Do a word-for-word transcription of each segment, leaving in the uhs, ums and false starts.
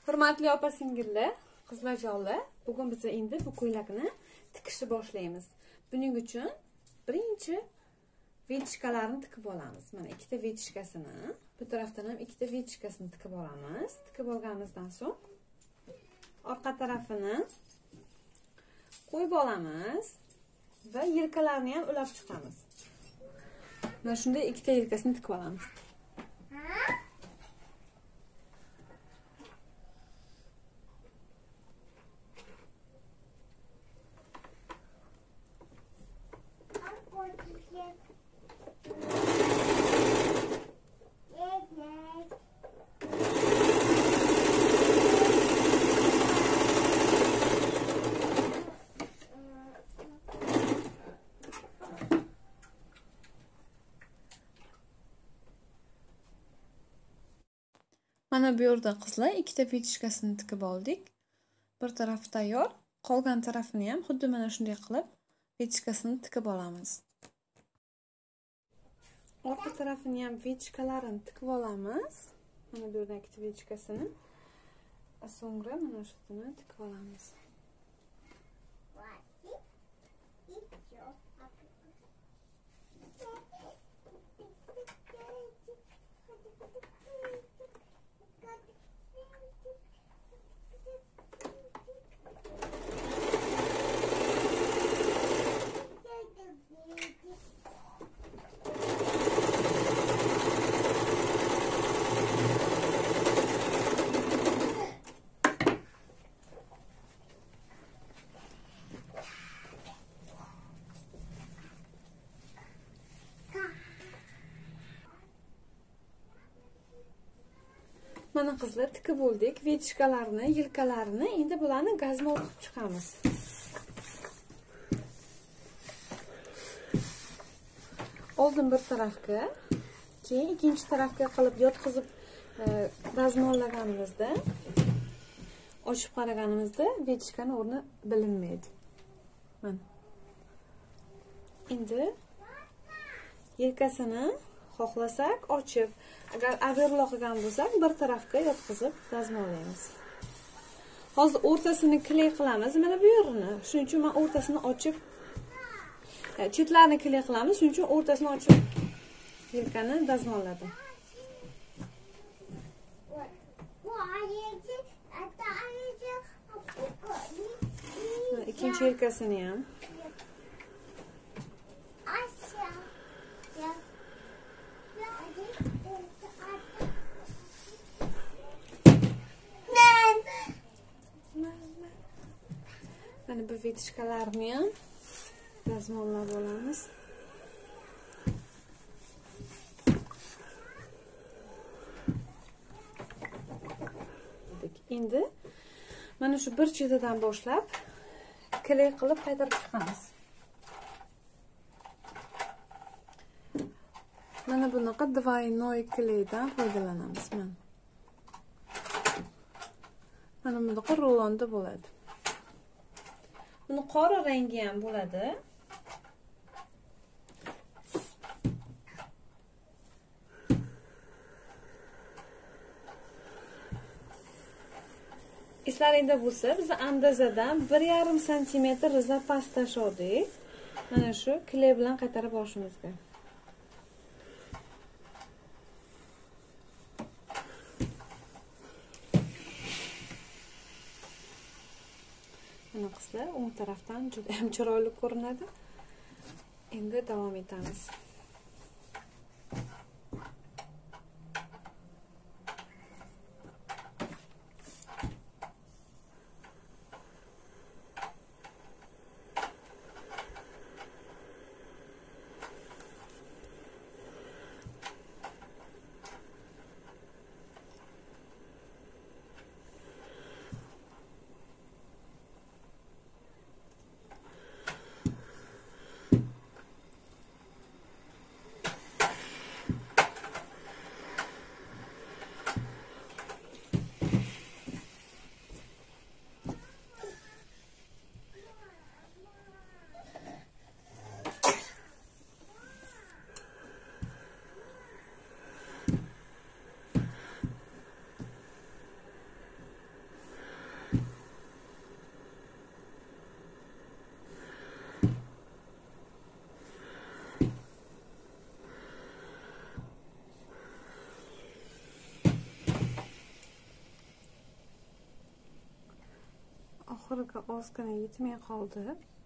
Hurmatli opa-singillar, qizlarjonlar, bugun biz endi bu ko'ylakni tikishni boshlaymiz. Buning uchun birinchi vechkalarni tikib olamiz. Mana ikkita vechkasini, bu tarafdan ham ikkita vechkasini tikib olamiz. Tikib olganimizdan so'ng orqa tarafini qo'yib olamiz va yelkalarini ham ulab chiqamiz. Mana shunday ikkita yelkasini tikib olamiz. Mana bu yerda qizlar ikkita vechkasini tikib oldik. Bir taraf tayyor, qolgan tarafini ham xuddi mana shunday qilib vechkasini tikib olamiz. Orqa tarafini ham vechkalarini tikib olamiz. Mana bu yerda ikkita vechkasini. So'ngra mana shuni tikib olamiz. Mana qizlar tikib bo'ldik. Vechkalarni, yelkalarini endi bularni gazma o'qib chiqamiz. Oldin bir tarafga, keyin ikkinchi tarafga qilib yotqizib dazmollaganimizda, ochib qaraganimizda vechkani o'rni bilinmaydi. Mana. Endi yelkasini xohlasak ochib, agar overlock qilgan bo'lsak, bir tarafga yotqizib dazmollaymiz. Hozir o'rtasini kley qilamiz, mana bu yerini. Shuning uchun men o'rtasini ochib, chetlarini kley qilamiz, shuning uchun o'rtasini ochib yelkani dazmolladim. Ikkinchi yelkasini ham mana bu vechkalarni ham dazmollab olamiz. Endi mana shu bir chetidan boshlab kley qilib qaytarib chiqamiz. Mana bunaqa двойной kleydan foydalanamiz. Mana. Mana bunaqa rulonda bo'ladi. Buni qora rangi ham bo'ladi. Eslaringda bo'lsa, biz andazadan bir yarim santimetr zapas tashladik. Mana shu kley bilan qaytarib olishimizga. Mana qizlar o'ng tarafdan juda ham chiroyli ko'rinadi. Endi davom etamiz. oxiriga ozgina yetmay qoldi.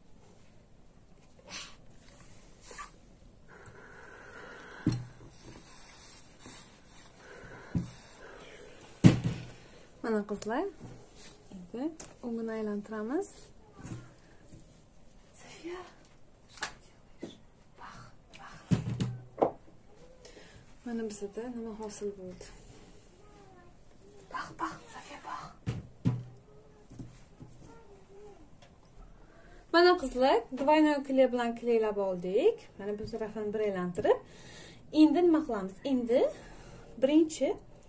Mana qizlar, endi o'ngini aylantiramiz. Safiya. Mana bizda nima hosil bo'ldi? Bax, bax, Safiya, bax. Mana qizlar, двойной kley bilan kleylab oldik. Mana bu tarafini bir aylantirib, endi nima qilamiz? Endi birinchi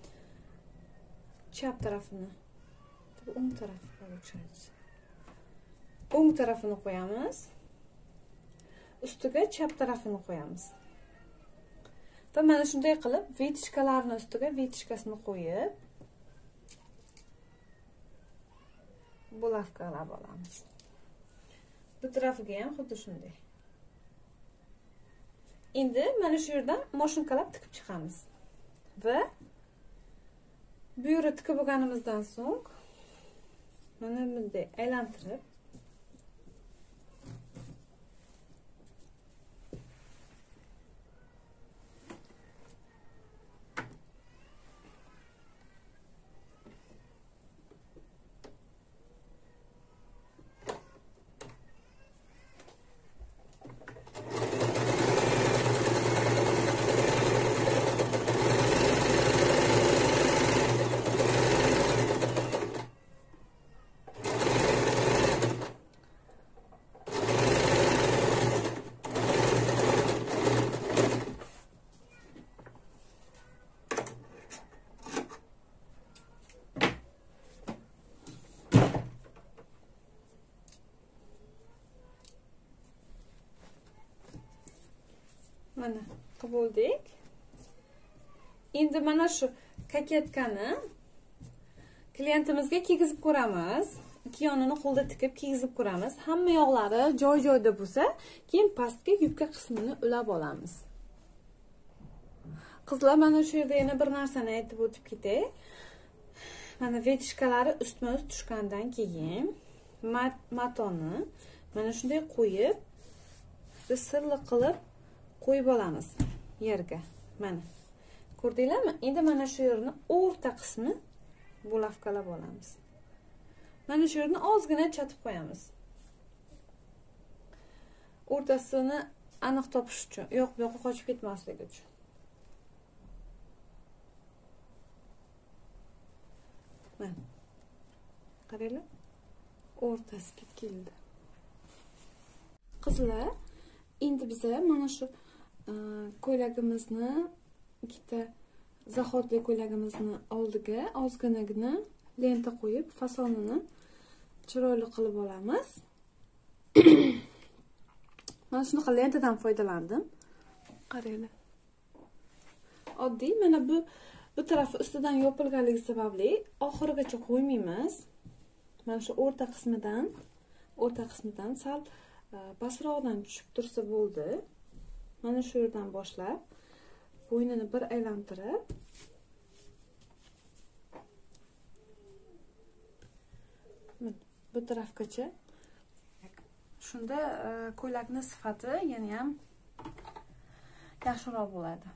chap tarafini, o'ng tarafini o'chiramiz. O'ng tarafini qo'yamiz. Ustiga chap tarafini qo'yamiz. Va mana shunday qilib, vitishkalarning ustiga vitishkasini qo'yib, bulavkalab olamiz. Bu tarafiga ham xuddi shunday. Endi mana shu yerdan mashinkalab tikib chiqamiz. Va bu yerga tikib bo'lganimizdan so'ng mana bunday aylantirib mana qilib oldik. Endi mana shu kaketkani klientimizga kiygizib ko'ramiz. Ikki yonini qo'lda tikib kiygizib ko'ramiz. Hamma yoqlari joy-joyda bo'lsa, keyin pastga yubka qismini ulab olamiz. Qizlar, mana shu yerda yana bir narsani aytib o'tib ketay. Mana vitishkalari ustma-ust tushgandan keyin mat matoni mana shunday qo'yib, sirli qilib qo'yib olamiz yerga. Mana. Ko'rdinglarmi? Endi mana shu yerni o'rta qismi bulavkalab olamiz. Mana shu yerni ozgina chatib qo'yamiz. O'rtasini aniq topish uchun, yo'q, bu yoqqa qochib ketmasligi uchun. Mana. Qaranglar. O'rtasi keldi. Qizlar, endi biz mana shu ko'ylagimizni, ikkita zaxotli ko'ylagimizni oldiga ozginagina lenta qo'yib, fasonini chiroyli qilib olamiz. Mana shunaqa lentadan foydalandim. Qaranglar. Oddiy, mana bu bu tarafi ustidan yopilganligi sababli oxirigacha qo'ymaymiz. Mana shu o'rta qismidan, o'rta qismidan sal pastroqdan tushib tursa bo'ldi. Mana shu yerdan boshlab bo'ynini bir aylantirib bu tarafgacha. Shunda ko'ylakning sifati yana ham yaxshiroq bo'ladi.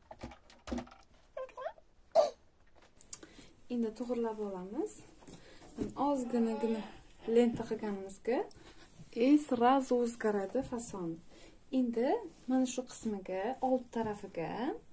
Endi to'g'rilab olamiz. ozginagina lenta qilganimizga и сразу o'zgaradi fason. Endi mana shu qismiga, old tarafiga